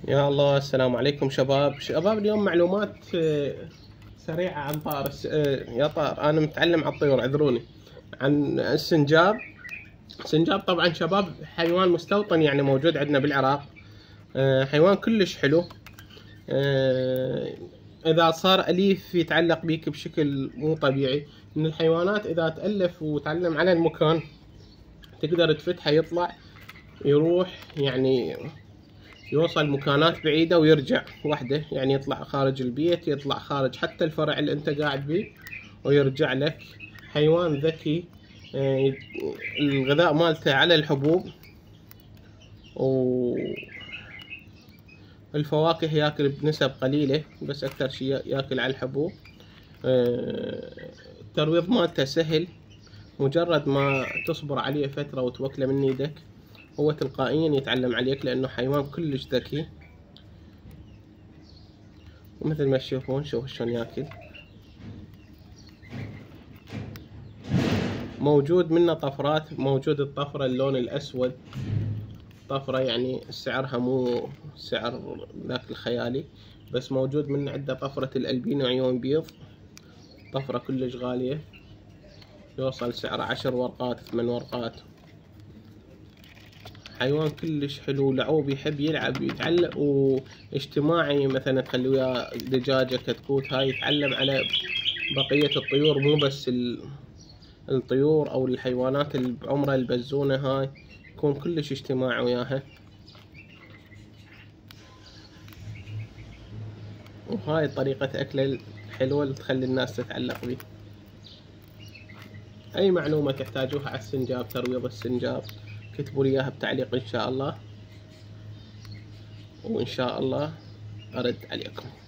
يا الله، السلام عليكم شباب. اليوم معلومات سريعة عن طائر يا طائر، أنا متعلم على الطيور، اعذروني. عن السنجاب. السنجاب طبعا شباب حيوان مستوطن، يعني موجود عندنا بالعراق. حيوان كلش حلو. إذا صار أليف يتعلق بيك بشكل مو طبيعي. من الحيوانات إذا تألف وتعلم على المكان تقدر تفتحه، يطلع يروح، يعني يوصل مكانات بعيدة ويرجع وحده، يعني يطلع خارج البيت، يطلع خارج حتى الفرع اللي انت قاعد بيه ويرجع لك. حيوان ذكي. الغذاء مالته على الحبوب، والفواكه ياكل بنسب قليلة، بس اكثر شيء ياكل على الحبوب. الترويض مالته سهل، مجرد ما تصبر عليه فترة وتوكله من ايدك هو تلقائيا يتعلم عليك، لانه حيوان كلش ذكي. ومثل ما تشوفون، شوفوا شلون ياكل. موجود منه طفرات، موجود الطفرة اللون الاسود، طفرة يعني سعرها مو سعر ذاك الخيالي، بس موجود منه عنده طفرة الألبينو عيون بيض، طفرة كلش غالية، يوصل سعره 10 ورقات 8 ورقات. حيوان كلش حلو، لعوب، يحب يلعب يتعلق، واجتماعي. مثلا تخلي وياه دجاجة كتكوت، هاي يتعلم على بقية الطيور، مو بس الطيور او الحيوانات اللي بعمرها البزونة، هاي يكون كلش اجتماعي وياها. وهاي طريقة أكله الحلوة اللي تخلي الناس تتعلق به. أي معلومة تحتاجوها على السنجاب، ترويض السنجاب، كتبوا لي إياها بتعليق إن شاء الله، وإن شاء الله أرد عليكم.